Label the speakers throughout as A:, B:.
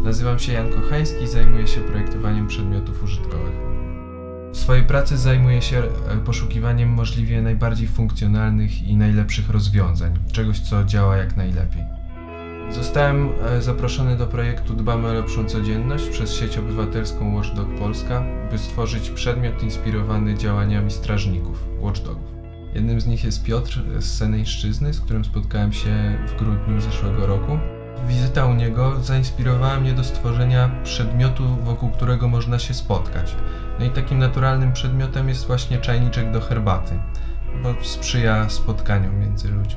A: Nazywam się Jan Kochański i zajmuję się projektowaniem przedmiotów użytkowych. W swojej pracy zajmuję się poszukiwaniem możliwie najbardziej funkcjonalnych i najlepszych rozwiązań, czegoś co działa jak najlepiej. Zostałem zaproszony do projektu Dbamy o lepszą codzienność przez sieć obywatelską Watchdog Polska, by stworzyć przedmiot inspirowany działaniami strażników, watchdogów. Jednym z nich jest Piotr z Seneńszczyzny, z którym spotkałem się w grudniu zeszłego roku. Wizyta u niego zainspirowała mnie do stworzenia przedmiotu, wokół którego można się spotkać. No i takim naturalnym przedmiotem jest właśnie czajniczek do herbaty, bo sprzyja spotkaniom między ludźmi.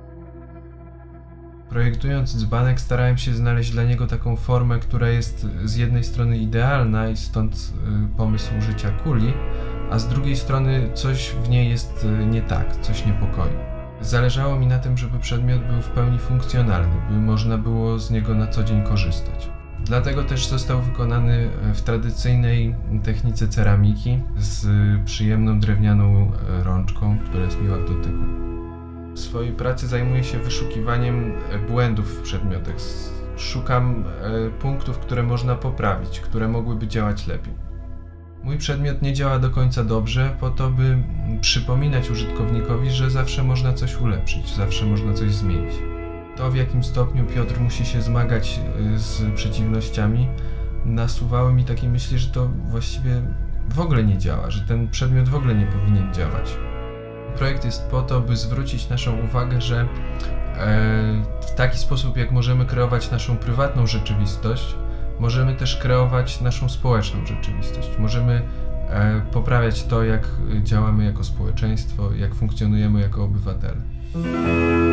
A: Projektując dzbanek, starałem się znaleźć dla niego taką formę, która jest z jednej strony idealna i stąd pomysł użycia kuli, a z drugiej strony coś w niej jest nie tak, coś niepokoi. Zależało mi na tym, żeby przedmiot był w pełni funkcjonalny, by można było z niego na co dzień korzystać. Dlatego też został wykonany w tradycyjnej technice ceramiki z przyjemną drewnianą rączką, która jest miła w dotyku. W swojej pracy zajmuję się wyszukiwaniem błędów w przedmiotach. Szukam punktów, które można poprawić, które mogłyby działać lepiej. Mój przedmiot nie działa do końca dobrze, po to by przypominać użytkownikowi, że zawsze można coś ulepszyć, zawsze można coś zmienić. To, w jakim stopniu Piotr musi się zmagać z przeciwnościami, nasuwały mi takie myśli, że to właściwie w ogóle nie działa, że ten przedmiot w ogóle nie powinien działać. Projekt jest po to, by zwrócić naszą uwagę, że w taki sposób, jak możemy kreować naszą prywatną rzeczywistość, możemy też kreować naszą społeczną rzeczywistość. Możemy poprawiać to, jak działamy jako społeczeństwo, jak funkcjonujemy jako obywatele.